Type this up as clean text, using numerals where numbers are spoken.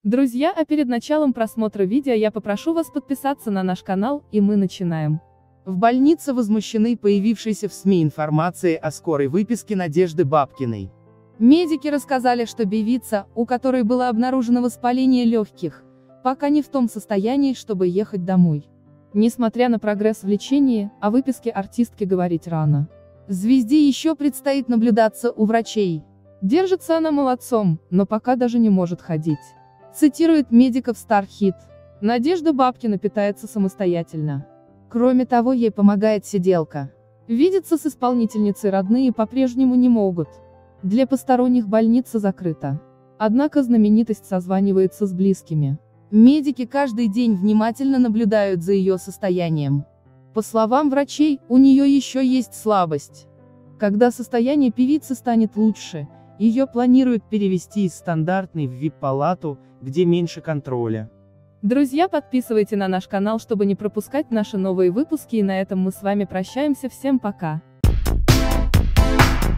Друзья, а перед началом просмотра видео я попрошу вас подписаться на наш канал, и мы начинаем. В больнице возмущены появившейся в СМИ информацией о скорой выписке Надежды Бабкиной. Медики рассказали, что певица, у которой было обнаружено воспаление легких, пока не в том состоянии, чтобы ехать домой. Несмотря на прогресс в лечении, о выписке артистки говорить рано. Звезде еще предстоит наблюдаться у врачей. Держится она молодцом, но пока даже не может ходить. Цитирует медиков StarHit. Надежда Бабкина питается самостоятельно. Кроме того, ей помогает сиделка. Видеться с исполнительницей родные по-прежнему не могут. Для посторонних больница закрыта. Однако знаменитость созванивается с близкими. Медики каждый день внимательно наблюдают за ее состоянием. По словам врачей, у нее еще есть слабость. Когда состояние певицы станет лучше, ее планируют перевести из стандартной в VIP-палату, где меньше контроля. Друзья, подписывайтесь на наш канал, чтобы не пропускать наши новые выпуски, и на этом мы с вами прощаемся. Всем пока!